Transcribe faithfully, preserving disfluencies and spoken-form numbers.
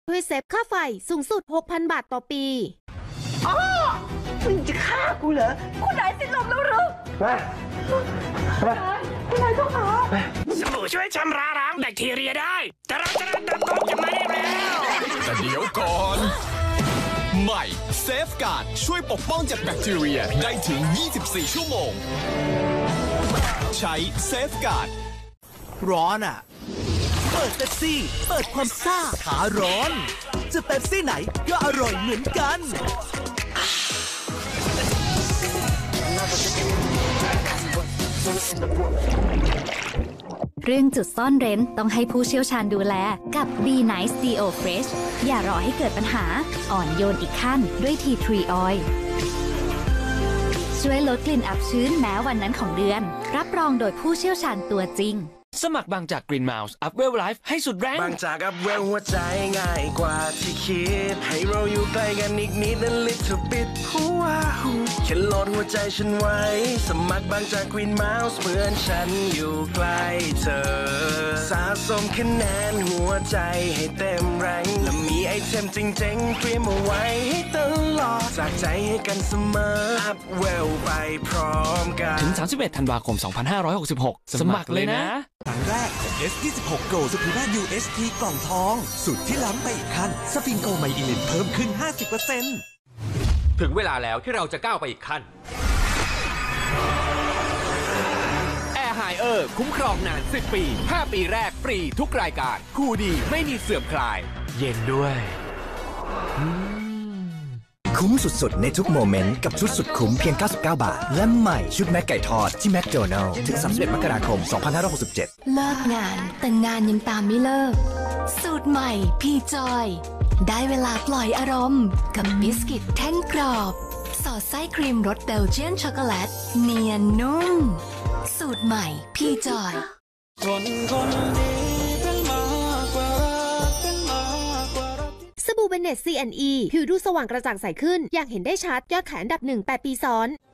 ช่วยเซฟค่าไฟสูงสุด หกพัน บาทต่อปีอ๋อมึงจะฆ่ากูเหรอคุณนายสิ้นลมแล้วหรือมาคุณนายต้องหาสบู่ช่วยชำระล้างแบคทีเรียได้แต่เราจะเริ่มเติบโตจะมาได้แล้วแต่เดี๋ยวก่อนใหม่เซฟการ์ดช่วยปกป้องจากแบคทีเรียได้ถึงยี่สิบสี่ชั่วโมงใช้เซฟการ์ดร้อนอ่ะเปิดเป๊ปซี่เปิดความซ่าขาร้อนจะเป๊ปซี่ไหนก็อร่อยเหมือนกันเรื่องจุดซ่อนเร้นต้องให้ผู้เชี่ยวชาญดูแลกับ Be Nice Deo Fresh อย่ารอให้เกิดปัญหาอ่อนโยนอีกขั้นด้วย Tea Tree Oil ช่วยลดกลิ่นอับชื้นแม้วันนั้นของเดือนรับรองโดยผู้เชี่ยวชาญตัวจริงสมัครบางจาก Green Mouse Up Well Life ให้สุดแรงบางจาก Up Well หัวใจง่ายกว่าที่คิดให้เราอยู่ใกล้กันอีกนิด A little bit หัวแค่โหลดหัวใจฉันไว้สมัครบางจาก Green Mouse เหมือนฉันอยู่ใกล้เธอสะสมคะแนนหัวใจให้เต็มแรงและมีไอเทมจริงๆเตรียมเอาไว้ให้ตลอดจากใจให้กันเสมอ Up Well ไปพร้อมกันถึงสามสิบเอ็ดธันวาคมสองพันห้าร้อยหกสิบหกสมัครเลยนะครั้งแรกของ เอส ยี่สิบหก Go Superior ยู เอช ที กล่องทองสุดที่ล้ำไปอีกขั้นสฟิงโกไมอิลินเพิ่มขึ้น ห้าสิบเปอร์เซ็นต์ถึงเวลาแล้วที่เราจะก้าวไปอีกขั้น Air Higher คุ้มครองนานสิบปีห้าปีแรกฟรีทุกรายการคู่ดีไม่มีเสื่อมคลายเย็นด้วยคุ้มสุดๆในทุกโมเมนต์กับชุดสุดคุ้มเพียงเก้าสิบเก้าบาทและใหม่ชุดแม็กไก่ทอดที่แมคโดนัลด์ถึงสามสิบเอ็ดมกราคมสองพันห้าร้อยหกสิบเจ็ดเลิกงานแต่งานยังตามไม่เลิกสูตรใหม่พี่จอยได้เวลาปล่อยอารมณ์กับบิสกิตแท่งกรอบสอดไส้ครีมรสเบลเจียนช็อกโกแลตเนียนนุ่มสูตรใหม่พี่จอยคนคนนี้เป็นมากกว่าสบู่เบนเนต ซี แอนด์ อี ผิวดูสว่างกระจ่างใสขึ้นอย่างเห็นได้ชัดยอดขายอันดับหนึ่งแปดปีซ้อน